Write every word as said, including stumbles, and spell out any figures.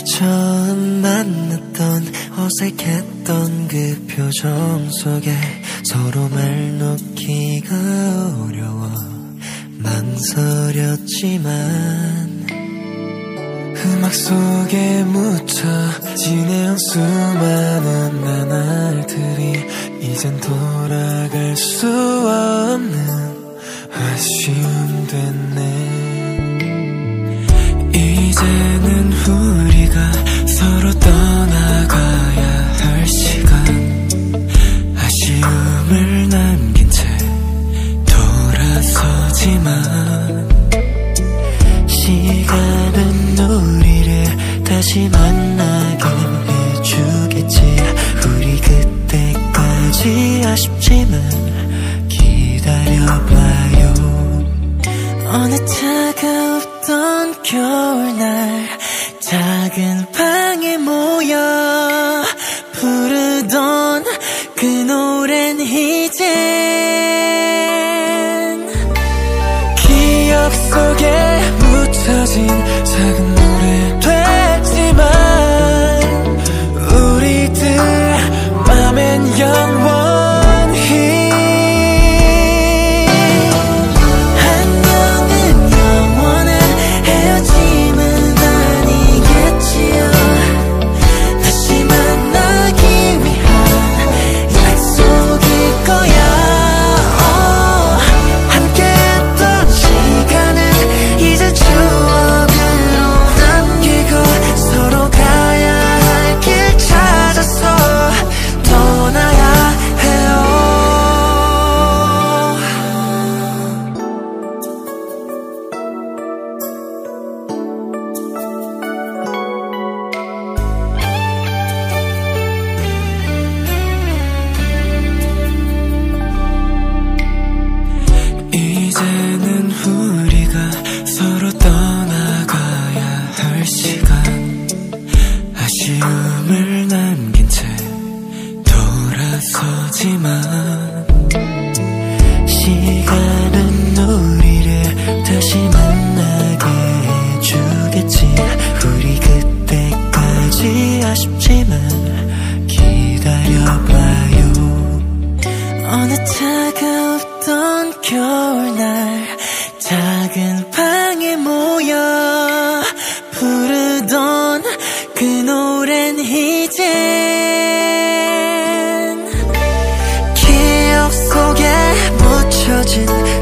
처음 만났던 어색했던 그 표정 속에 서로 말 놓기가 어려워 망설였지만 음악 속에 묻혀 지내온 수많은 나날들이 이젠 돌아갈 수 없는 아쉬움 됐네. 이제는 우리가 서로 떠나가야 할 시간, 아쉬움을 남긴 채 돌아서지만 시간은 우리를 다시 만나게 해주겠지. 우리 그때까지 아쉽지만 기다려봐요. 어느 차가웠던 겨울날 작은 방에 모여 부르던 그 노래는 이젠 기억 속에 묻혀진 작은 노래 됐지만 우리들 맘엔 영원히 아쉬움을 남긴 채 돌아서지만 시간은 우리를 다시 만나게 해주겠지. 우리 그때까지 아쉽지만 기다려봐요. 어느 차가웠던 겨울날 작은 방에 모여 부르던 그 노래는 이젠 기억 속에 묻혀진